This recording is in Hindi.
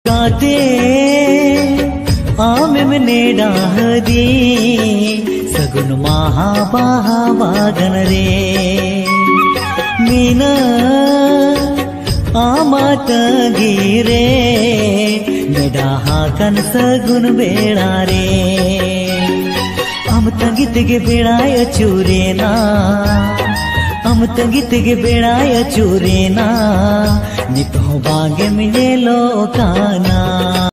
काते आमे मने डाहदी सगुन महा बाहा बागन रे मीना आमात गिरे मेडाहा कन सगुन बेड़ा रे हम तंगित गे बेड़ाय चूरेना हम तंगित गे बेड़ाय चूरेना नित हो बागे मिले लो काना।